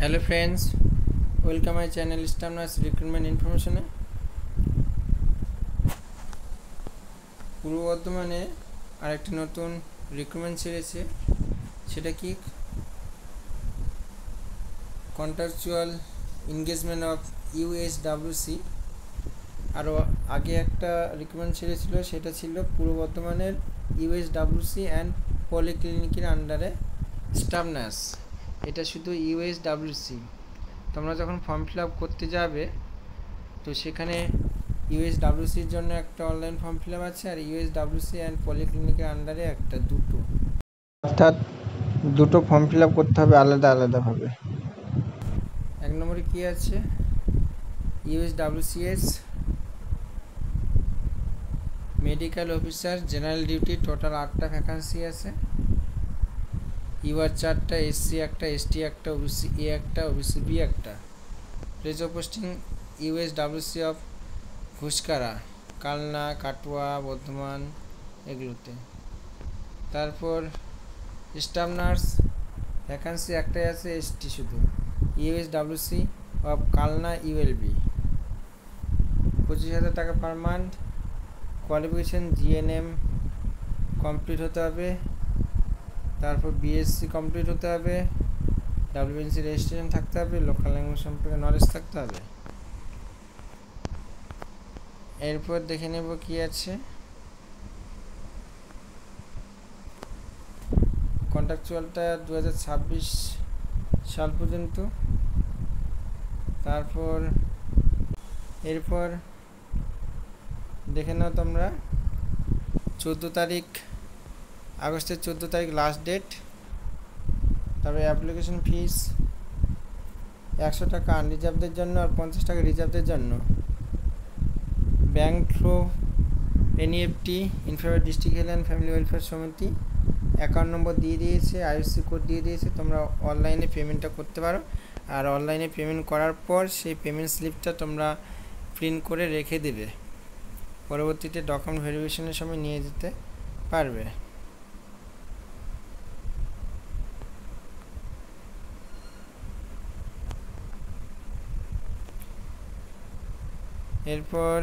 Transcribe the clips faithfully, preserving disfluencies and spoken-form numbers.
Hello friends, welcome my channel Staff Nurse Recruitment Information. পূর্ব বর্ধমানে আরেকটি নতুন রিক্রুটমেন্ট ছেড়েছে, সেটা কি কন্ট্রাকচুয়াল এনগেজমেন্ট অফ ইউএসডব্লিউসি। আর আগে একটা রিক্রুটমেন্ট ছেড়েছিল, সেটা ছিল পূর্ব বর্ধমানের ইউএসডব্লিউসি অ্যান্ড পলিক্লিনিকের আন্ডারে স্টাফ নার্স। এটা শুধু ইউএসডব্লিউসি। তোমরা যখন ফর্ম ফিল আপ করতে যাবে তো সেখানে ইউএসডব্লিউসির জন্য একটা অনলাইন ফর্ম ফিল আপ আছে, আর ইউএসডব্লিউসি অ্যান্ড পলিক্লিনিকের আন্ডারে একটা, দুটো, অর্থাৎ দুটো ফর্ম ফিল আপ করতে হবে আলাদা আলাদাভাবে। এক নম্বরে কী আছে, USWCS medical officer general duty, total আটটা ভ্যাকান্সি আছে। ইউআর চারটা, এসসি একটা, এসটি একটা, ওবিসি এ একটা, ওবিসি বি একটা। Place of posting USWC of Guskara, Kalna, Katwa, Bardhaman এগুলোতে। তারপর স্টাফ নার্স ভ্যাকান্সি একটাই আছে, এসটি শুধু, ইউএসডব্লিউসি অফ কালনা ইউএলবি, পঁচিশ হাজার টাকা per month. Qualification GNM complete হতে হবে, তারপর বিএসসি কমপ্লিট হতে হবে, ডাব্লিউবিএনসি রেজিস্ট্রেশন থাকতে হবে, লোকাল ল্যাঙ্গুয়েজ সম্পর্কে নলেজ থাকতে হবে। এরপর দেখে নেব কি আছে, কন্ট্রাকচুয়ালটা দু হাজার ছাব্বিশ সাল পর্যন্ত। তারপর এরপর দেখে নাও তোমরা, চোদ্দো তারিখ আগস্টের চোদ্দো তারিখ লাস্ট ডেট। তারপরে অ্যাপ্লিকেশন ফিস একশো টাকা আনরিজার্ভদের জন্য আর পঞ্চাশ টাকা রিজার্ভদের জন্য। Bank through NEFT, in favour district health and family welfare সমিতি, অ্যাকাউন্ট নম্বর দিয়ে দিয়েছে, আইএফএসসি কোড দিয়ে দিয়েছে। তোমরা অনলাইনে পেমেন্টটা করতে পারো, আর অনলাইনে পেমেন্ট করার পর সেই পেমেন্ট স্লিপটা তোমরা প্রিন্ট করে রেখে দেবে, পরবর্তীতে ডকুমেন্ট ভেরিফিকেশনের সময় নিয়ে যেতে পারবে। এরপর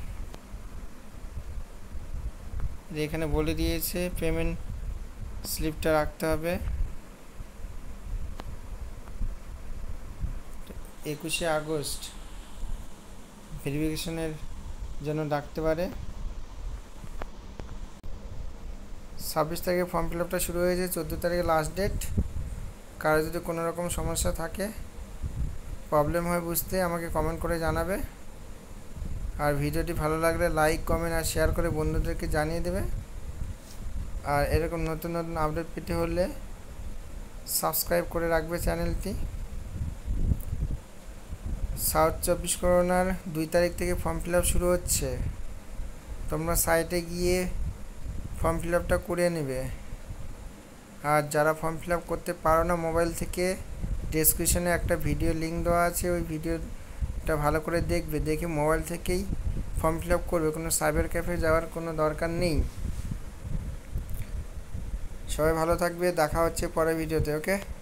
এখানে বলে দিয়েছে পেমেন্ট স্লিপটা রাখতে হবে। একুশে আগস্ট ভেরিফিকেশনের জন্য ডাকতে পারে। ছাব্বিশ তারিখে ফর্ম ফিল আপটা শুরু হয়েছে, চোদ্দো তারিখে লাস্ট ডেট। কারো যদি কোনো রকম সমস্যা থাকে, প্রবলেম হয় বুঝতে, আমাকে কমেন্ট করে জানাবে। আর ভিডিওটি ভালো লাগলে লাইক, কমেন্ট আর শেয়ার করে বন্ধুদেরকে জানিয়ে দেবে। আর এরকম নতুন নতুন আপডেট পেতে হলে সাবস্ক্রাইব করে রাখবে চ্যানেলটি। সাউথ চব্বিশ পরগনার দুই তারিখ থেকে ফর্ম ফিল আপ শুরু হচ্ছে। তোমরা সাইটে গিয়ে ফর্ম ফিল আপটা করে নেবে। আর যারা ফর্ম ফিল আপ করতে পারো না মোবাইল থেকে, ডেসক্রিপশনে একটা ভিডিও লিঙ্ক দেওয়া আছে, ওই ভিডিওটা ভালো করে দেখবে, দেখে মোবাইল থেকেই ফর্ম ফিল আপ করবে, কোনো সাইবার ক্যাফে যাওয়ার কোনো দরকার নেই। সবাই ভালো থাকবে, দেখা হচ্ছে পরের ভিডিওতে। ওকে।